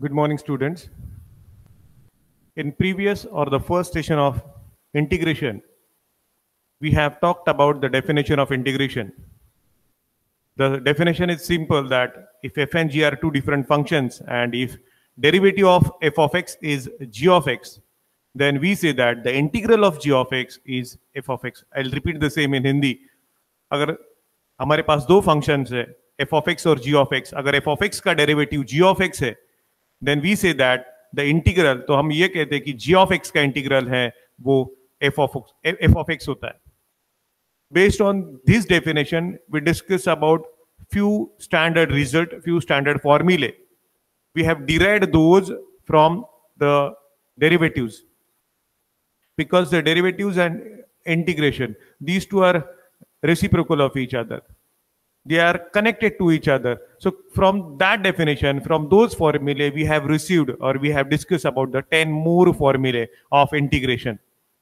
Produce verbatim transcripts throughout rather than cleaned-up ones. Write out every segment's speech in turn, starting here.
Good morning, students. In previous or the first session of integration, we have talked about the definition of integration. The definition is simple that if f and g are two different functions and if derivative of f of x is g of x, then we say that the integral of g of x is f of x. I'll repeat the same in Hindi. अगर हमारे पास दो functions है f of x और g of x, अगर f of x का derivative g of x है, then we say that the integral, तो हम ये कहते हैं कि g of x का integral है वो f of x, f of x होता है. Based on this definition, we discuss about few standard result, few standard formulae. We have derived those from the derivatives because the derivatives and integration, these two are reciprocal of each other. They are connected to each other. So from that definition, from those formulae, we have received or we have discussed about the ten more formulae of integration.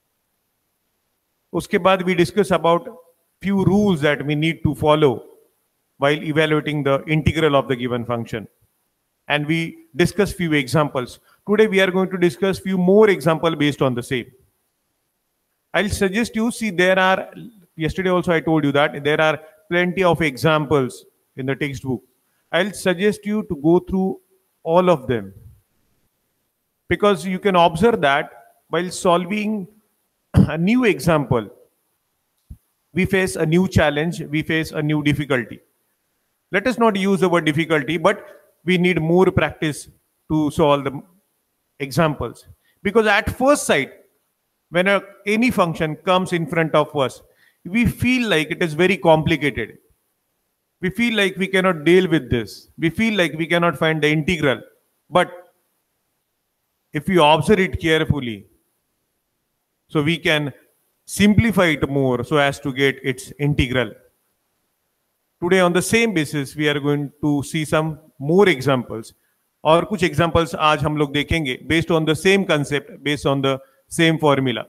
उसके बाद we discuss about few rules that we need to follow while evaluating the integral of the given function. And we discuss few examples. Today we are going to discuss few more examples based on the same. I'll suggest you see there are, yesterday also I told you that there are plenty of examples in the textbook. I'll suggest you to go through all of them because you can observe that while solving a new example, we face a new challenge, we face a new difficulty. Let us not use the word difficulty, but we need more practice to solve the examples. Because at first sight, when a, any function comes in front of us, we feel like it is very complicated. We feel like we cannot deal with this. We feel like we cannot find the integral. But if we observe it carefully, so we can simplify it more so as to get its integral. Today on the same basis, we are going to see some more examples. और कुछ examples आज हम लोग देखेंगे based on the same concept, based on the same formula.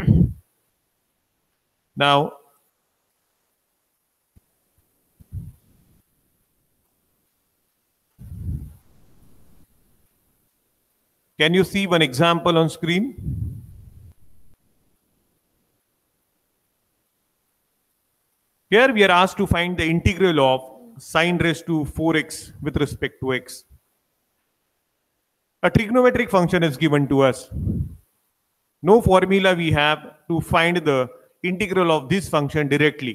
Now, can you see one example on screen? Here we are asked to find the integral of sine raised to four x with respect to x. A trigonometric function is given to us. No formula we have to find the integral of this function directly.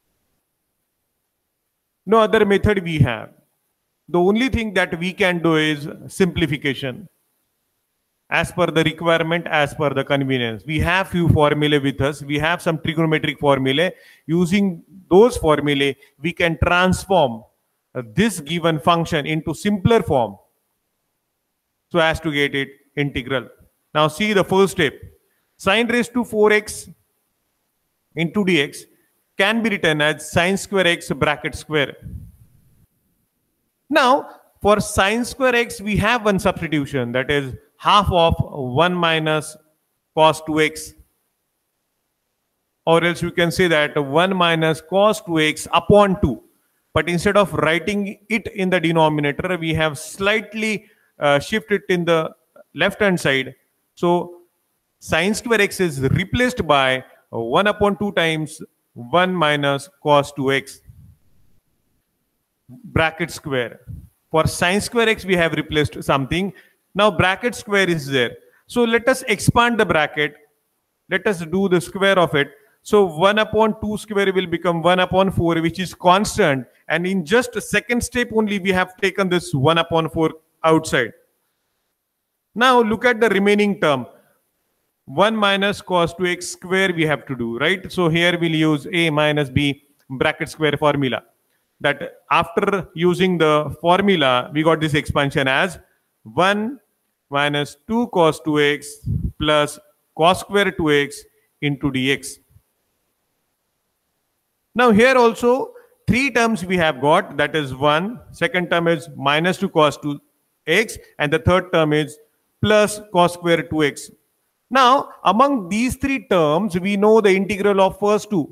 No other method we have. The only thing that we can do is simplification. As per the requirement, as per the convenience. We have few formulae with us. We have some trigonometric formulae. Using those formulae, we can transform this given function into simpler form so as to get it integral. Now see the first step. Sine raised to four x into dx can be written as sine square x bracket square. Now for sine square x, we have one substitution, that is half of one minus cos two x, or else you can say that one minus cos two x upon two. But instead of writing it in the denominator, we have slightly uh, shifted it in the left hand side. So sine square x is replaced by one upon two times one minus cos two x bracket square. For sine square x, we have replaced something. Now bracket square is there. So let us expand the bracket. Let us do the square of it. So one upon two square will become one upon four, which is constant. And in just a second step only, we have taken this one upon four outside. Now look at the remaining term. one minus cos two x square we have to do, right? So here we'll use a minus b bracket square formula. That after using the formula, we got this expansion as one minus two cos two x plus cos square two x into dx. Now here also three terms we have got, that is one, second term is minus two cos two x, and the third term is plus cos square two x. Now among these three terms, we know the integral of first two.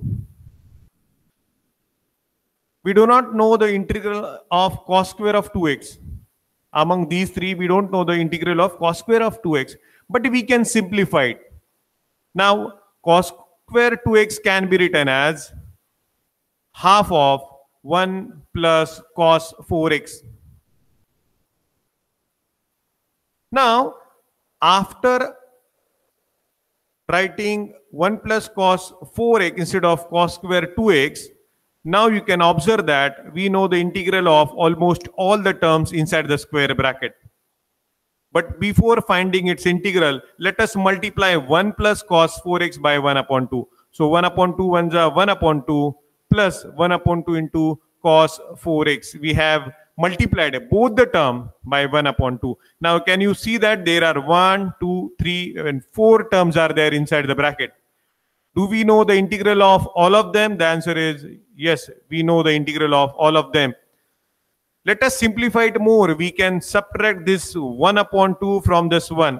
We do not know the integral of cos square of two x. Among these three, we don't know the integral of cos square of two x, but we can simplify it. Now, cos square two x can be written as half of one plus cos four x. Now, after writing one plus cos four x instead of cos square two x, now you can observe that we know the integral of almost all the terms inside the square bracket. But before finding its integral, let us multiply one plus cos four x by one upon two. So one upon two ones are one upon two plus one upon two into cos four x. We have multiplied both the term by one upon two. Now can you see that there are one, two, three, and four terms are there inside the bracket? Do we know the integral of all of them? The answer is yes, we know the integral of all of them. Let us simplify it more. We can subtract this one upon two from this one.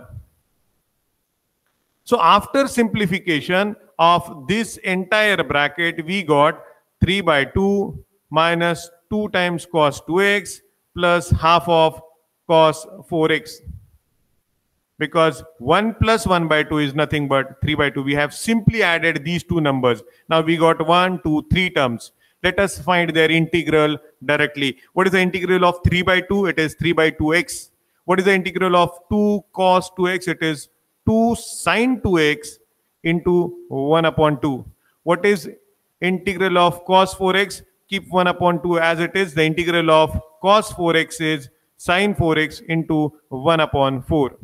So after simplification of this entire bracket, we got three by two minus two times cos two x plus half of cos four x. Because one plus one by two is nothing but three by two. We have simply added these two numbers. Now we got one, two, three terms. Let us find their integral directly. What is the integral of three by two? It is three by two x. What is the integral of two cos two x? It is two sin two x into one upon two. What is integral of cos four x? Keep one upon two as it is. The integral of cos four x is sin four x into one upon four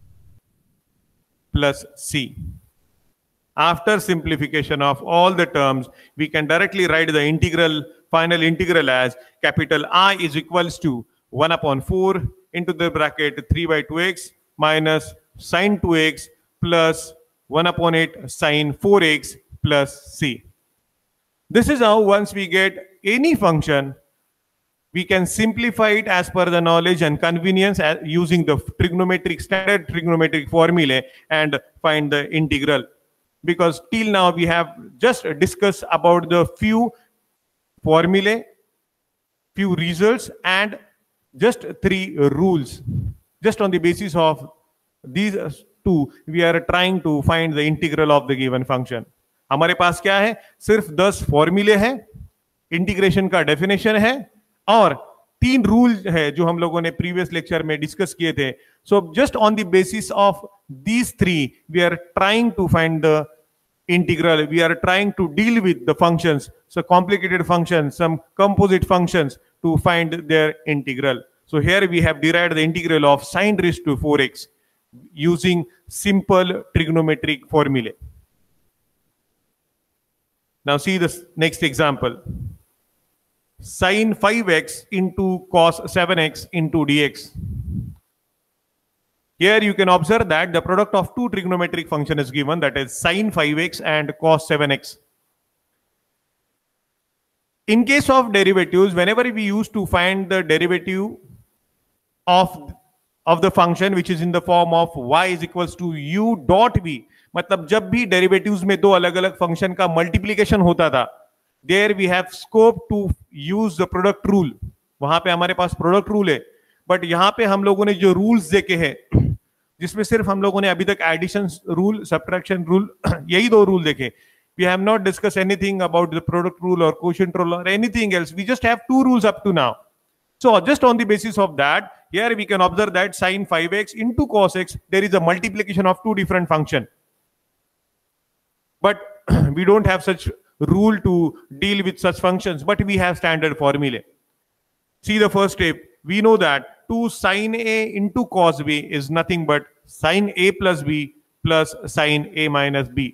plus c. After simplification of all the terms, we can directly write the integral, final integral as capital I is equals to one upon four into the bracket three by two x minus sin two x plus one upon eight sin four x plus c. This is how once we get any function, we can simplify it as per the knowledge and convenience as using the trigonometric standard trigonometric formulae and find the integral. Because till now we have just discussed about the few formulae, few results, and just three rules. Just on the basis of these two, we are trying to find the integral of the given function. हमारे पास क्या है? सिर्फ दस फॉर्मूले हैं, integration का definition है और तीन रूल है जो हम लोगों ने प्रीवियस लेक्चर में डिस्कस किए थे. So just on the basis of these three we are trying to find the integral. We are trying to deal with the functions, so complicated functions, some composite functions, to find their integral. So here we have derived the integral of sin raised to four x using simple trigonometric formulae. Now see this next example. Sin five x into cos seven x into dx. Here you can observe that the product of two trigonometric function is given, that is sin five x and cos seven x. In case of derivatives, whenever we used to find the derivative of of the function which is in the form of y is equals to u dot v, मतलब जब भी derivatives में दो अलग अलग function का multiplication होता था, there we have scope to use the product rule. वहां पे हमारे पास product rule है, but यहाँ पे हम लोगों ने जो rules देखे हैं, जिसमें सिर्फ हम लोगों ने अभी तक एडिशन रूल, सब्ट्रैक्शन रूल, यही दो रूल देखे. We have not discussed anything about the product rule or quotient rule or anything else. We just have two rules up to now. So just on the basis of that, here we can observe that sin five x into cos x, there is a multiplication of two different functions. But we don't have such rule to deal with such functions, but we have standard formulae. See the first step. We know that two sin a into cos b is nothing but sin a plus b plus sin a minus b.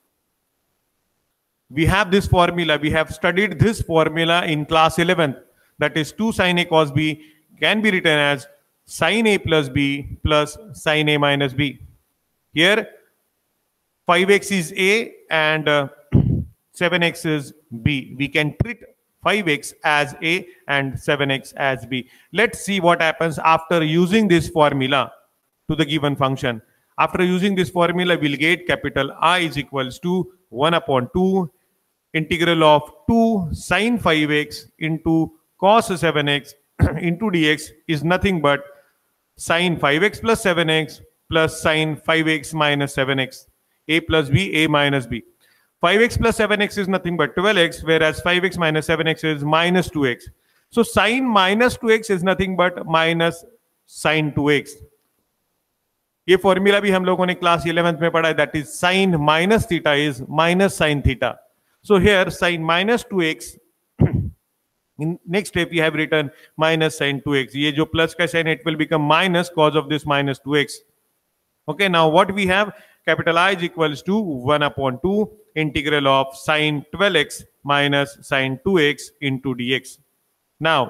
We have this formula. We have studied this formula in class eleventh. That is two sin a cos b can be written as sin a plus b plus sin a minus b. Here five x is a and uh, seven x is b. We can treat five x as a and seven x as b. Let's see what happens after using this formula to the given function. After using this formula, we'll get capital I is equals to one upon two integral of two sin five x into cos seven x into dx is nothing but sine five x plus seven x plus sine five x minus seven x. A plus b, a minus b. five x plus seven x is nothing but twelve x, whereas five x minus seven x is minus two x. So sine minus two x is nothing but minus sine two x. ये formula भी हम लोगों ने class eleventh में पढ़ा है, that is sine minus theta is minus sine theta. So here sine minus two x, in next step we have written minus sin two x. ये जो plus का sin, it will become minus cos of this minus two x. Okay, now what we have, capital I is equals to one upon two integral of sin twelve x minus sin two x into dx. Now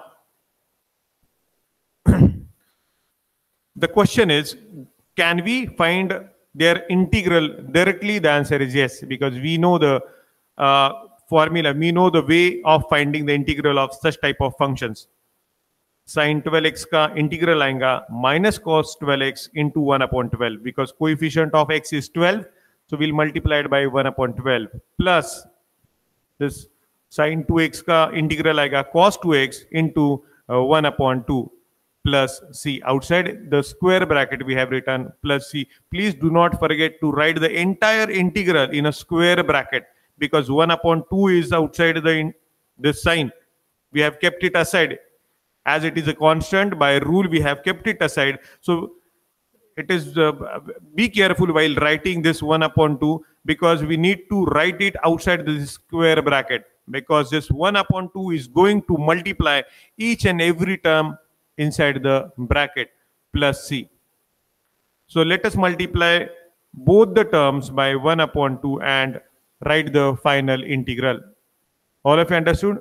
the question is, can we find their integral directly? The answer is yes, because we know the uh, formula, we know the way of finding the integral of such type of functions. Sin twelve x का integral आएगा minus cos twelve x into one upon twelve, because coefficient of x is twelve, so we'll multiply it by one upon twelve, plus this sin two x का integral आएगा cos two x into uh, one upon two, plus c. Outside the square bracket we have written plus c. Please do not forget to write the entire integral in a square bracket, because one upon two is outside the in, this sign. We have kept it aside. As it is a constant, by rule we have kept it aside. So it is, uh, be careful while writing this one upon two, because we need to write it outside this square bracket, because this one upon two is going to multiply each and every term inside the bracket plus c. So let us multiply both the terms by one upon two and write the final integral. All of you understood?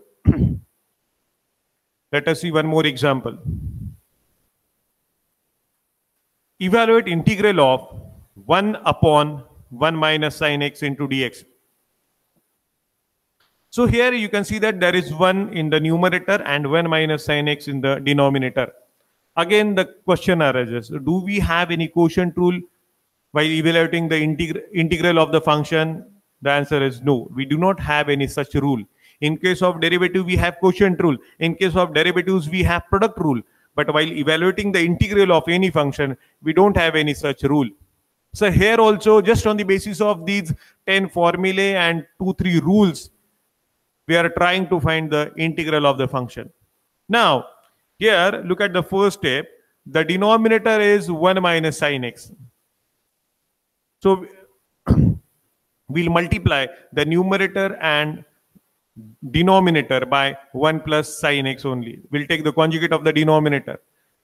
Let us see one more example. Evaluate integral of one upon one minus sin x into dx. So here you can see that there is one in the numerator and one minus sin x in the denominator. Again, the question arises, do we have any quotient rule while evaluating the integr integral of the function? The answer is no. We do not have any such rule. In case of derivative, we have quotient rule. In case of derivatives, we have product rule. But while evaluating the integral of any function, we don't have any such rule. So here also, just on the basis of these ten formulae and two, three rules, we are trying to find the integral of the function. Now, here, look at the first step. The denominator is one minus sin x. So we'll multiply the numerator and denominator by one plus sin x only. We'll take the conjugate of the denominator.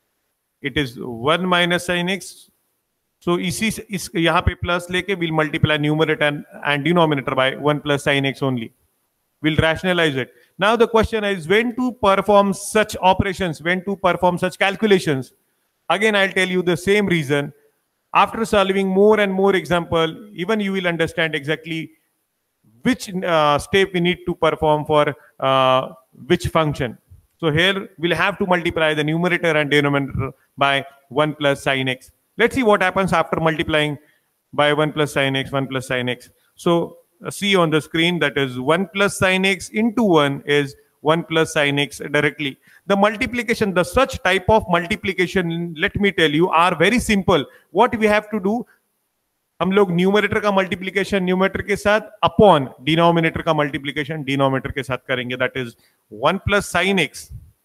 It is one minus sin x. So इसी इस यहाँ पे plus लेके we'll multiply numerator and, and denominator by one plus sin x only. We'll rationalize it. Now the question is, when to perform such operations, when to perform such calculations. Again, I'll tell you the same reason. After solving more and more example, even you will understand exactly which uh, step we need to perform for uh, which function. So here we'll have to multiply the numerator and denominator by one plus sin x. Let's see what happens after multiplying by one plus sin x, one plus sin x. So uh, see on the screen, that is one plus sin x into one is one plus sin x directly. The multiplication, the such type of multiplication, let me tell you, are very simple. What we have to do, हम लोग numerator का multiplication numerator के साथ upon denominator का multiplication denominator के साथ करेंगे. That is one plus sine x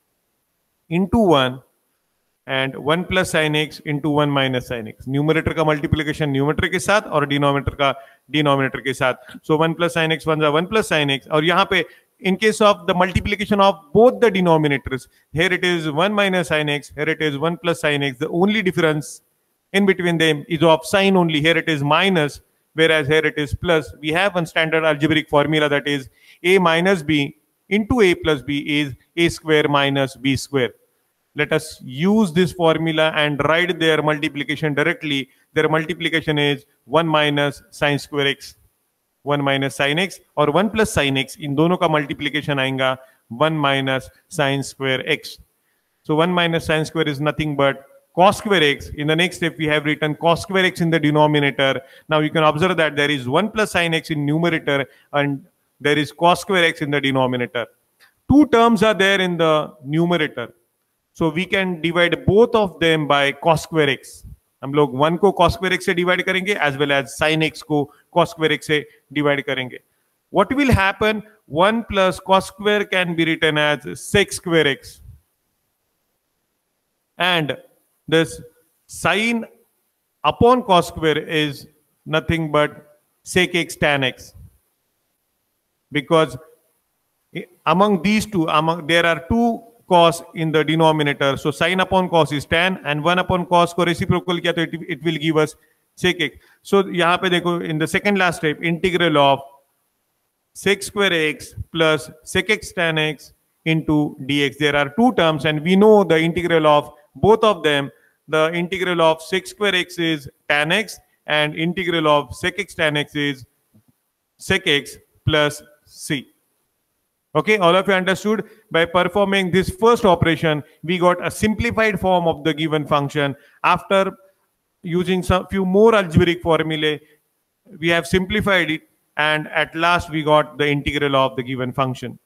into one and one plus sine x into one minus sine x. Numerator का मल्टीप्लिकेशन न्यूमरेटर के साथ और डिनोमिनेटर का डिनोमिनेटर के साथ. So one plus sine x one one plus sine x. और यहाँ पे in case of the multiplication of both the denominators, here it is one minus sin x, here it is one plus sin x. The only difference in between them is of sign only. Here it is minus, whereas here it is plus. We have one standard algebraic formula, that is a minus b into a plus b is a square minus b square. Let us use this formula and write their multiplication directly. Their multiplication is one minus sin square x, one minus sin x, और one plus sin x. इन दोनों का multiplication आएगा one minus sin square x. So one minus sin square is nothing but cos square x. In the next step, we have written cos square x in the denominator. Now you can observe that there is one plus sin x in numerator and there is cos square x in the denominator. Two terms are there in the numerator. So we can divide both of them by cos square x. हम लोग one को cos square x से divide करेंगे as well as sin x को cos square x से divide करेंगे. What will happen? one plus cos square can be written as sec square x. And this sin upon cos square is nothing but sec x tan x. Because among these two, among there are two cos in the denominator. So sin upon cos is tan and one upon cos को reciprocal किया तो it, it will give us sec x. So यहाँ पे देखो in the second last step, integral of sec square x plus sec x tan x into dx. There are two terms and we know the integral of both of them. The integral of sec square x is tan x and integral of sec x tan x is sec x plus c. Okay, all of you understood? By performing this first operation, we got a simplified form of the given function. After using some few more algebraic formulae, we have simplified it, and at last we got the integral of the given function.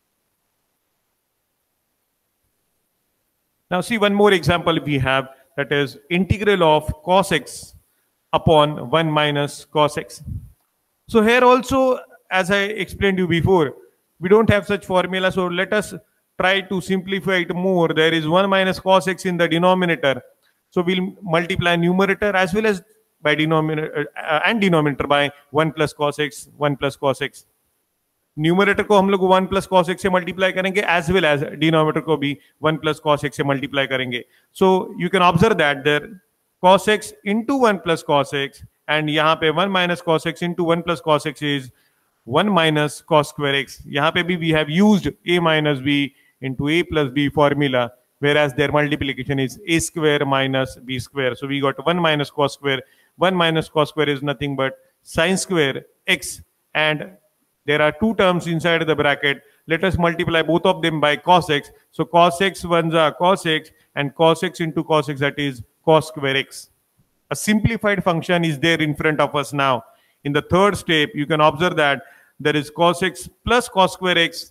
Now see one more example we have, that is integral of cos x upon one minus cos x. So here also, as I explained you before, we don't have such formula, so let us try to simplify it more. There is one minus cos x in the denominator, so we'll multiply numerator as well as by denominator uh, and denominator by one plus cos x, one plus cos x. Numerator को हम लोग one plus cos x से multiply करेंगे as well as denominator को भी one plus cos x से multiply करेंगे. So you can observe that there cos x into one plus cos x, and यहाँ पे one minus cos x into one plus cos x is one minus cos square x. यहाँ पे भी we have used a minus b into a plus b formula, whereas their multiplication is a square minus b square. So we got one minus cos square. one minus cos square is nothing but sin square x, and there are two terms inside the bracket. Let us multiply both of them by cos x. So cos x ones are cos x, and cos x into cos x, that is cos square x. A simplified function is there in front of us now. In the third step, you can observe that there is cos x plus cos square x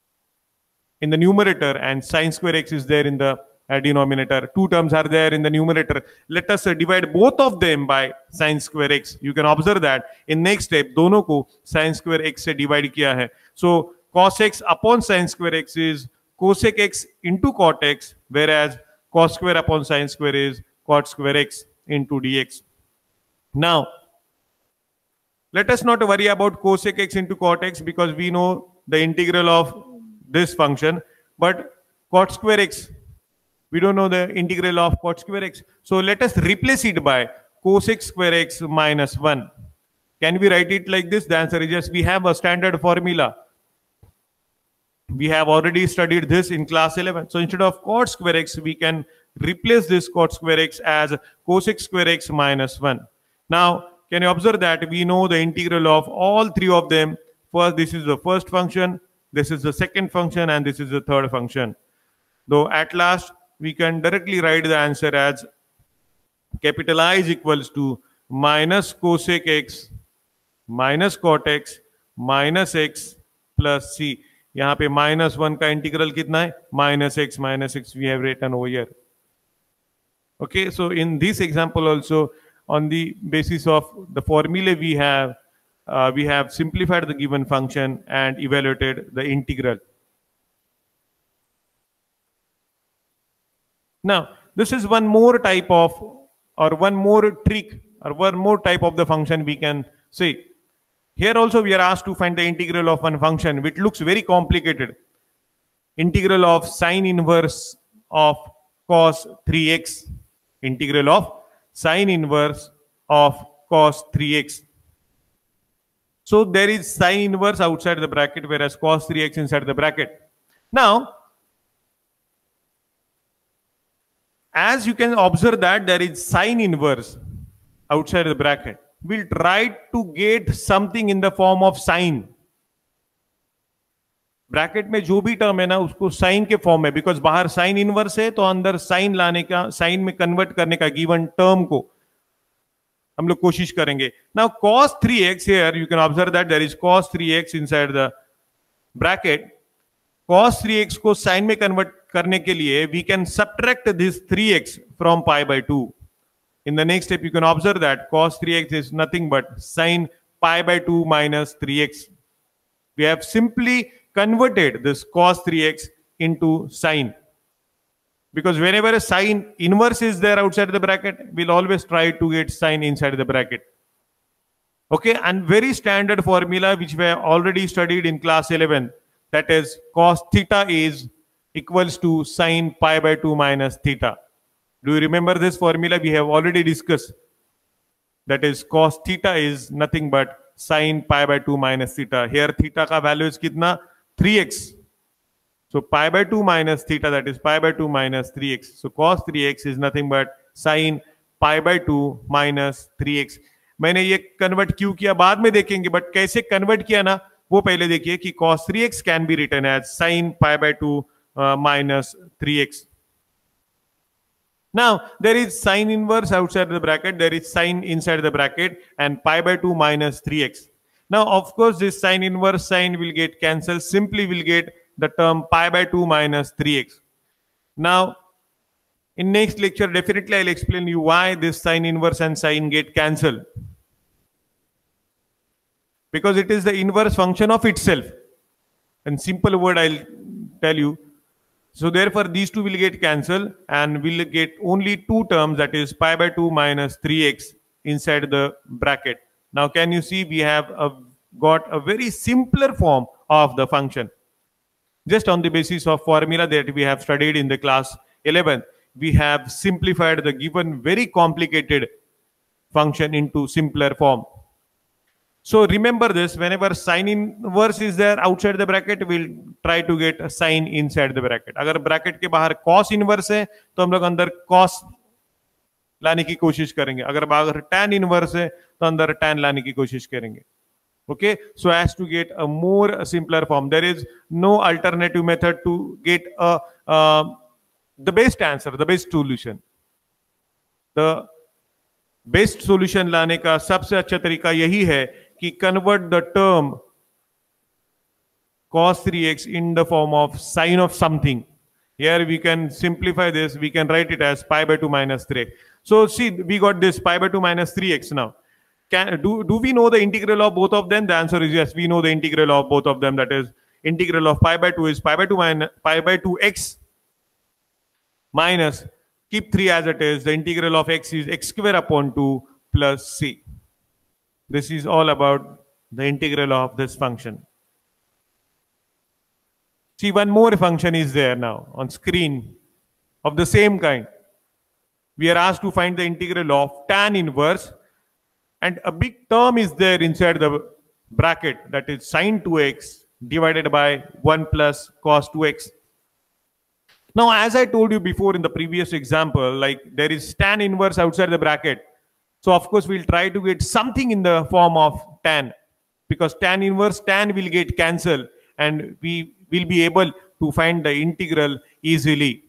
in the numerator and sin square x is there in the uh, denominator. Two terms are there in the numerator. Let us uh, divide both of them by sin square x. You can observe that in next step, दोनों को sin square x से divide किया है. So cos x upon sin square x is cosec x into cot x, whereas cos square upon sin square is cot square x into dx. Now, let us not worry about cosec x into cot x because we know the integral of this function, but cot square x, we don't know the integral of cot square x. So let us replace it by cosec square x minus one. Can we write it like this? The answer is yes. We have a standard formula. We have already studied this in class eleven. So instead of cot square x, we can replace this cot square x as cosec square x minus one. Now, can you observe that we know the integral of all three of them? First, this is the first function, this is the second function, and this is the third function. Though at last, we can directly write the answer as capital I is equals to minus cosec x minus cot x minus x plus c. यहाँ पे minus one का integral कितना है? Minus x minus x we have written over here. Okay, so in this example also, on the basis of the formula we have, uh, we have simplified the given function and evaluated the integral. Now, this is one more type of, or one more trick, or one more type of the function we can say. Here also we are asked to find the integral of one function, which looks very complicated. Integral of sine inverse of cos three x. Integral of sine inverse of cos three x. So there is sine inverse outside the bracket, whereas cos three x inside the bracket. Now, as you can observe that there is sine inverse outside the bracket, we'll try to get something in the form of sine. Bracket में जो भी term है ना उसको sign के form में, because बाहर sine inverse है तो अंदर साइन लाने का, साइन में कन्वर्ट करने का गिवन टर्म को हम लोग कोशिश करेंगे. नाउ cos थ्री एक्स, here you can observe that there is cos three x inside the bracket. cos three x को साइन में कन्वर्ट करने के लिए we can subtract this three x from pi by two. In the next step, you can observe that cos three x is nothing but sin pi by two minus three x. We have simply converted this cos three x into sine. Because whenever a sine inverse is there outside the bracket, we'll always try to get sine inside the bracket. Okay, and very standard formula which we have already studied in class eleven, that is cos theta is equals to sine pi by two minus theta. Do you remember this formula? We have already discussed. That is cos theta is nothing but sine pi by two minus theta. Here theta ka value is kitna? three x. So pi by two minus theta, that is pi by two minus three x. So cos three x is nothing but sine pi by two minus three x. मैंने ये convert क्यों किया बाद में देखेंगे, but कैसे convert किया ना वो पहले देखिए कि cos three x can be written as sin pi by two uh, minus three x. Now, there is sine inverse outside the bracket, there is sine inside the bracket, and pi by two minus three x. Now, of course, this sine inverse sine will get cancelled. Simply will get the term pi by two minus three x. Now, in next lecture, definitely I'll explain you why this sine inverse and sine get cancelled. Because it is the inverse function of itself. In simple word, I'll tell you. So therefore, these two will get cancelled and we'll get only two terms, that is pi by two minus three x inside the bracket. Now, can you see we have a, got a very simpler form of the function. Just on the basis of formula that we have studied in the class eleven, we have simplified the given very complicated function into simpler form. So remember this, whenever sine inverse is there outside the bracket, we'll try to get a sine inside the bracket. अगर bracket के बाहर cos inverse है तो हम लोग अंदर cos लाने की कोशिश करेंगे. अगर बाहर tan inverse है तो अंदर tan लाने की कोशिश करेंगे. Okay, so as to get a more simpler form, there is no alternative method to get a uh, the best answer, the best solution. The best solution लाने का सबसे अच्छा तरीका यही है कि convert the term cos three x in the form of sine of something. Here we can simplify this. We can write it as pi by two minus three x. So see, we got this pi by two minus three x now. Can, do, do we know the integral of both of them? The answer is yes. We know the integral of both of them. That is, integral of pi by two is pi by two minus pi by two x minus, keep three as it is. The integral of x is x square upon two plus c. This is all about the integral of this function. See, one more function is there now on screen of the same kind. We are asked to find the integral of tan inverse, and a big term is there inside the bracket, that is sine two x divided by one plus cos two x. Now, as I told you before in the previous example, like there is tan inverse outside the bracket. So of course, we'll try to get something in the form of tan, because tan inverse tan will get cancelled and we will be able to find the integral easily.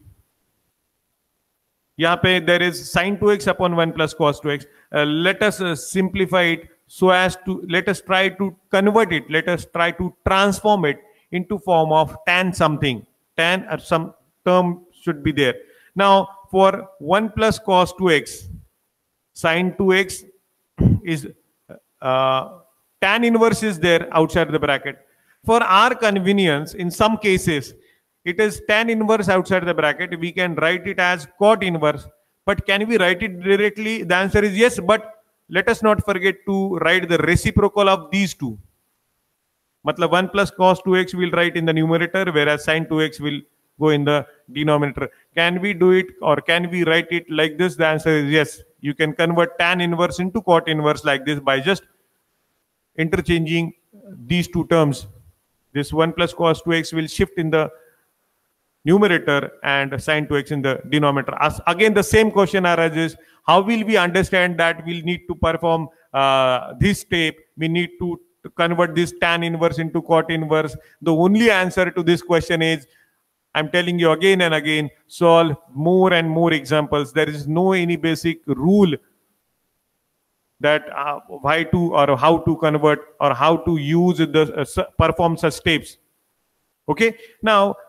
यहाँ पे there is sine two x upon one plus cos two x. Uh, let us uh, simplify it so as to, let us try to convert it. Let us try to transform it into form of tan something. Tan or some term should be there. Now for one plus cos two x, sine two x is uh, tan inverse is there outside the bracket. For our convenience, in some cases, it is tan inverse outside the bracket. We can write it as cot inverse. But can we write it directly? The answer is yes. But let us not forget to write the reciprocal of these two. Matlab one plus cos two x will write in the numerator, whereas sine two x will go in the denominator. Can we do it, or can we write it like this? The answer is yes. You can convert tan inverse into cot inverse like this by just interchanging these two terms. This one plus cos two x will shift in the numerator and sine two x in the denominator. As again, the same question arises: how will we understand that we'll need to perform uh, this step? We need to convert this tan inverse into cot inverse. The only answer to this question is, I'm telling you again and again, solve more and more examples. There is no any basic rule that uh, why to or how to convert or how to use the uh, perform such steps. Okay, now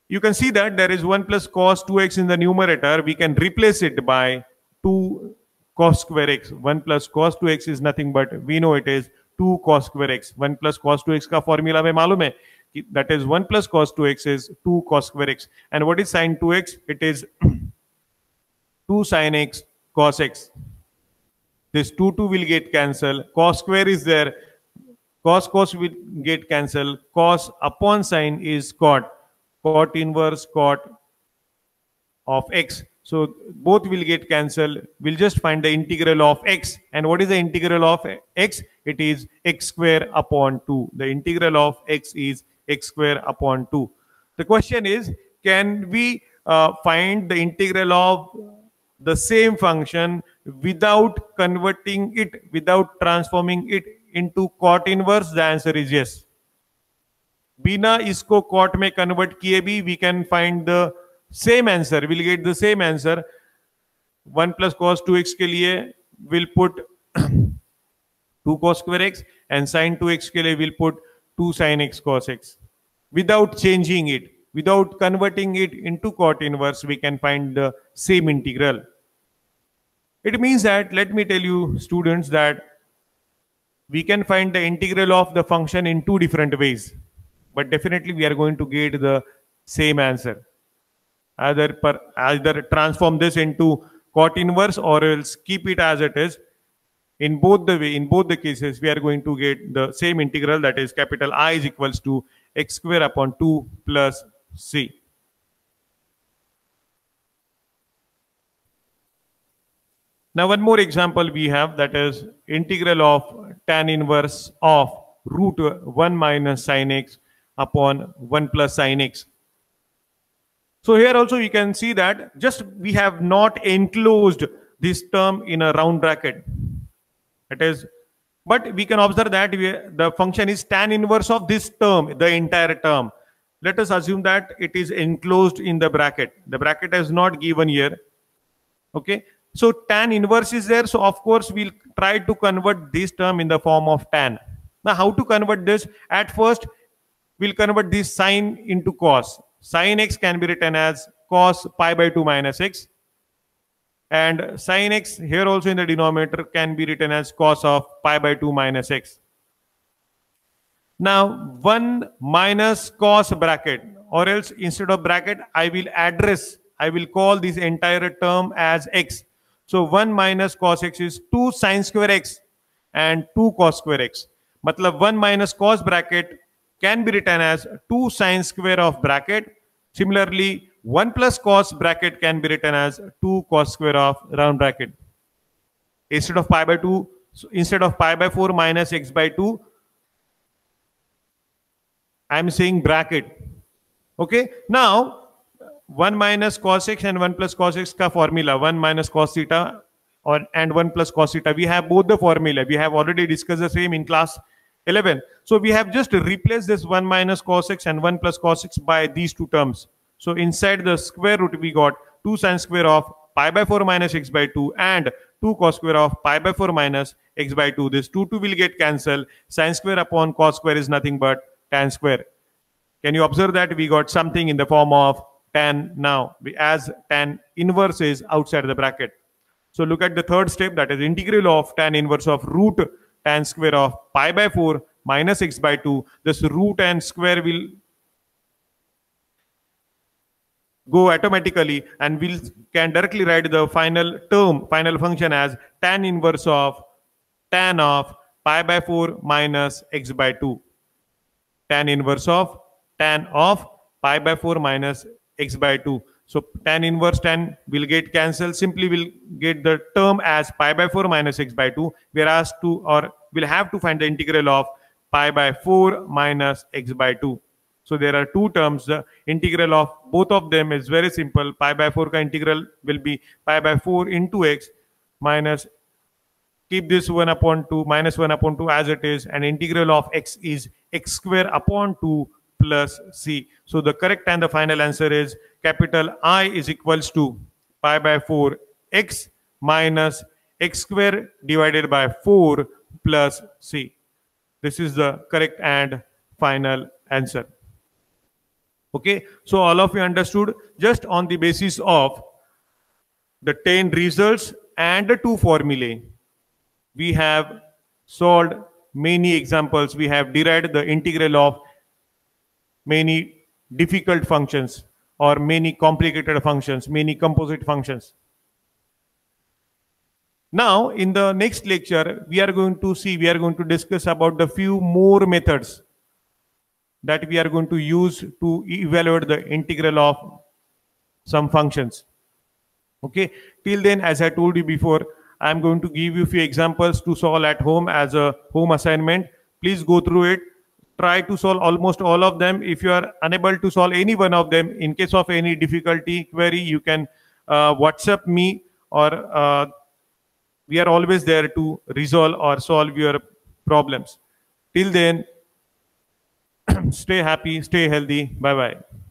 You can see that there is one plus cos two x in the numerator. We can replace it by two cos square x. one plus cos two x is nothing but, we know it is two cos square x. one plus cos two x का formula में मालूम है, that is one plus cos two x is two cos square x. And what is sin two x? It is two sin x cos x. This two two will get cancelled. Cos square is there. Cos cos will get cancelled. Cos upon sin is cot. Cot inverse cot of x. So both will get cancelled. We'll just find the integral of x. And what is the integral of x? It is x square upon two. The integral of x is x square upon two. The question is, can we uh, find the integral of the same function without converting it, without transforming it into cot inverse? The answer is yes. बिना इसको cot में convert किए भी we can find the same answer. We'll get the same answer. one plus cos two x के लिए we'll put two cos square x, and sin two x के लिए we'll put two sin x cos x. Without changing it, without converting it into cot inverse, we can find the same integral. It means that, let me tell you students, that we can find the integral of the function in two different ways, but definitely we are going to get the same answer. Either per, either transform this into cot inverse or else keep it as it is. In both the way, in both the cases, we are going to get the same integral, that is capital I is equals to x square upon two plus c. Now one more example we have, that is integral of tan inverse of root one minus sin x upon one plus sin x. So here also you can see that just we have not enclosed this term in a round bracket. It is, but we can observe that we, the function is tan inverse of this term, the entire term. Let us assume that it is enclosed in the bracket. The bracket is not given here. Okay. So tan inverse is there. So of course we'll try to convert this term in the form of tan. Now how to convert this? At first we'll convert this sin into cos. Sin x can be written as cos pi by two minus x. And sin x here also in the denominator can be written as cos of pi by two minus x. Now one minus cos bracket, or else instead of bracket I will address, I will call this entire term as x. So one minus cos x is two sin square x and two cos square x. Matlab one minus cos bracket can be written as two sin square of bracket. Similarly, one plus cos bracket can be written as two cos square of round bracket. Instead of pi by two, so instead of pi by four minus x by two, I am saying bracket. Okay. Now one minus cos x and one plus cos x ka formula, one minus cos theta or and one plus cos theta. We have both the formula. We have already discussed the same in class eleven. So we have just replaced this one minus cos x and one plus cos x by these two terms. So inside the square root we got two sin square of pi by four minus x by two and two cos square of pi by four minus x by two. This two two will get cancelled. Sin square upon cos square is nothing but tan square. Can you observe that we got something in the form of tan now, as tan inverse is outside the bracket. So look at the third step, that is integral of tan inverse of root tan square of pi by four minus x by two. This root and square will go automatically, and we can directly write the final term, final function as tan inverse of tan of pi by four minus x by two. Tan inverse of tan of pi by four minus x by two. So tan inverse tan will get cancelled. Simply we'll get the term as pi by four minus x by two. We are asked to, or we'll have to find the integral of pi by four minus x by two. So there are two terms. The integral of both of them is very simple. Pi by four ka integral will be pi by four into x minus, keep this one upon two, minus one upon two as it is, and integral of x is x square upon two plus c. So the correct and the final answer is capital I is equals to pi by four x minus x square divided by four plus c. This is the correct and final answer. Okay, so all of you understood just on the basis of the ten results and the two formulae. We have solved many examples. We have derived the integral of many difficult functions or many complicated functions, many composite functions. Now, in the next lecture, we are going to see, we are going to discuss about the few more methods that we are going to use to evaluate the integral of some functions. Okay, till then, as I told you before, I am going to give you few examples to solve at home as a home assignment. Please go through it. Try to solve almost all of them. If you are unable to solve any one of them, in case of any difficulty query, you can uh, WhatsApp me, or uh, we are always there to resolve or solve your problems. Till then, stay happy, stay healthy. Bye bye.